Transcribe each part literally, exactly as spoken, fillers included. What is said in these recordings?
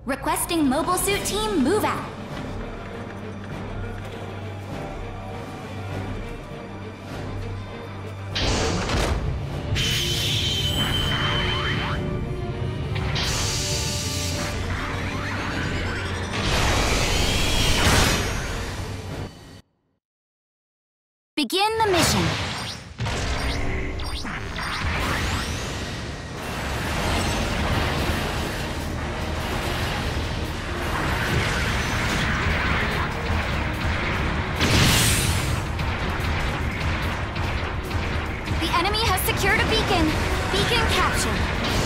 Requesting mobile suit team move out. Begin the mission. The enemy has secured a beacon. Beacon captured.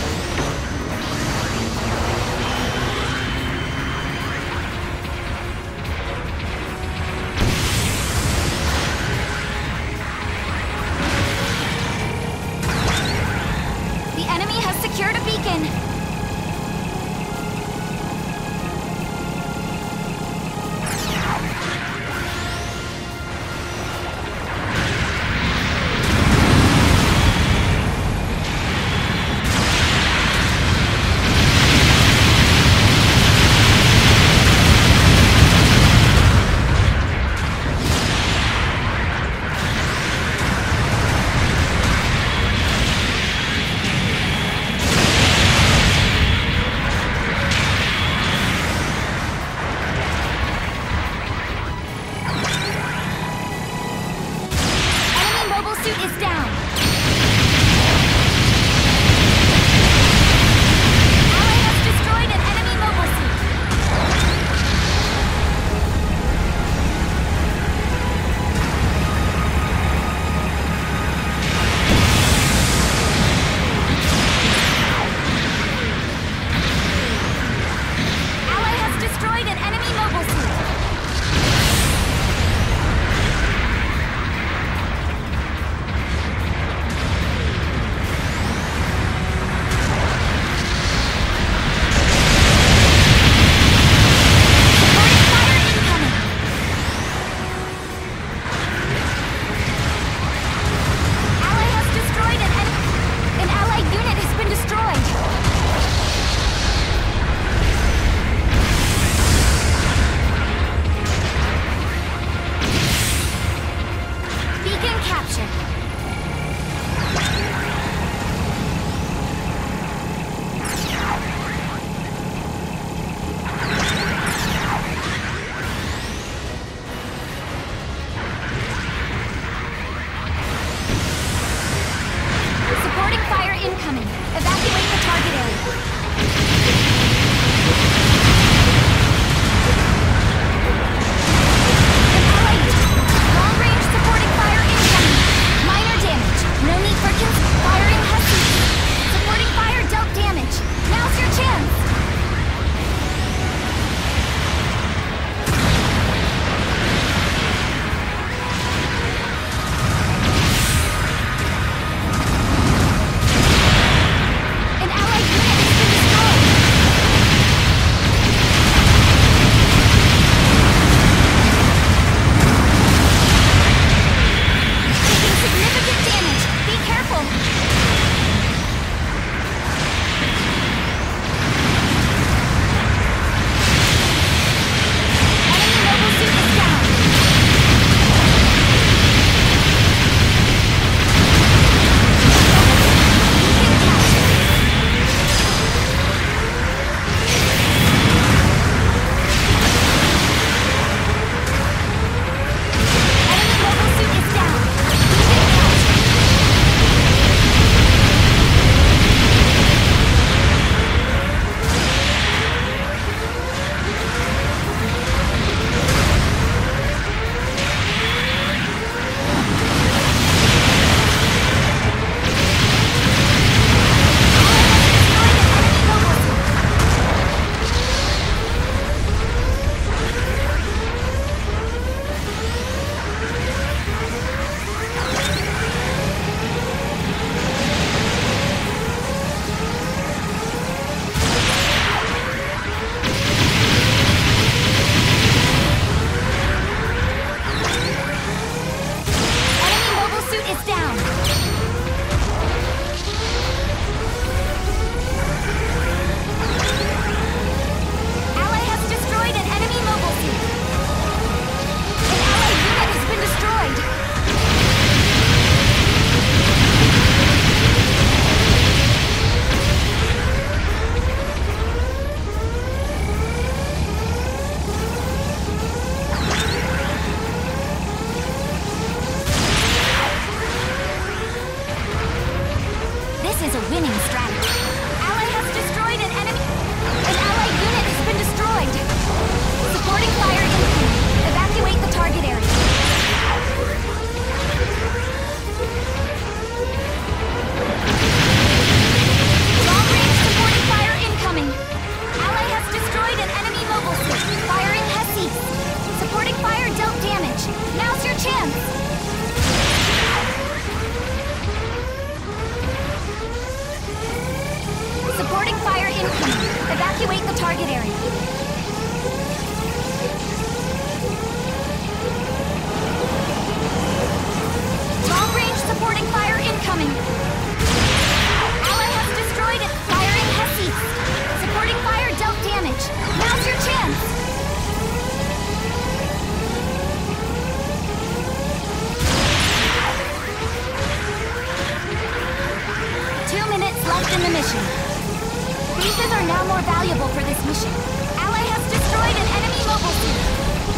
Secured a beacon. Supporting fire incoming. Evacuate the target area. Long-range supporting fire incoming. Ally has destroyed it. Firing has ceased. Supporting fire dealt damage. Now's your chance. Two minutes left in the mission. Bases are now more valuable for this mission. Ally has destroyed an enemy mobile suit.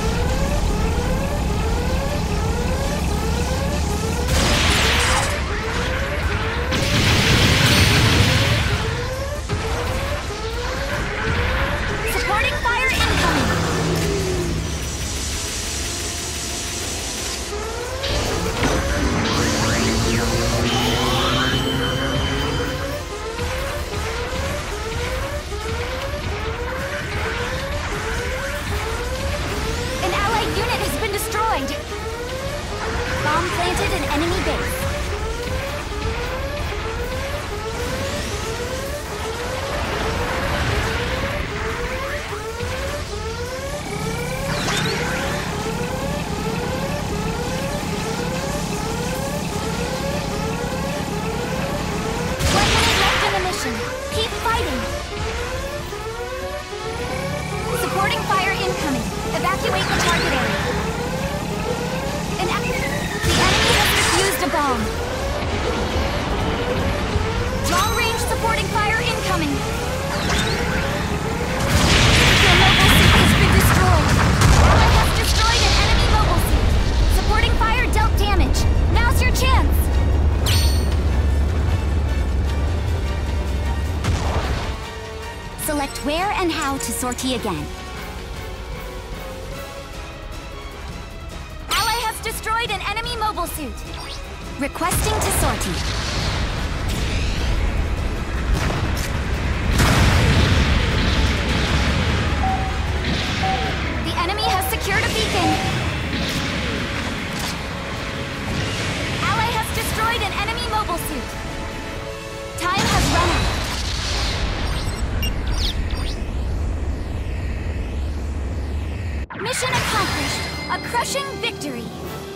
Supporting fire incoming. An allied unit has been destroyed. Bomb planted in enemy base. One minute left in the mission. Keep fighting. Supporting fire incoming. Evacuate the target area. An e- the enemy has defused a bomb. Long-range supporting fire incoming. Your mobile suit has been destroyed. Ally has destroyed an enemy mobile suit. Supporting fire dealt damage. Now's your chance. Select where and how to sortie again. Ally has destroyed an enemy mobile suit. Requesting to sortie. The enemy has secured a beacon. Ally has destroyed an enemy mobile suit. Time has run out. Mission accomplished. A crushing victory.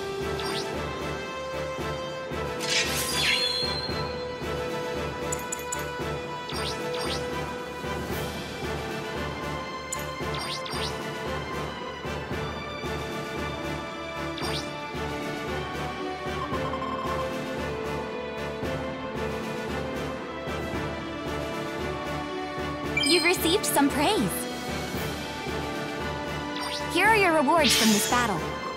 You've received some praise. Here are your rewards from this battle.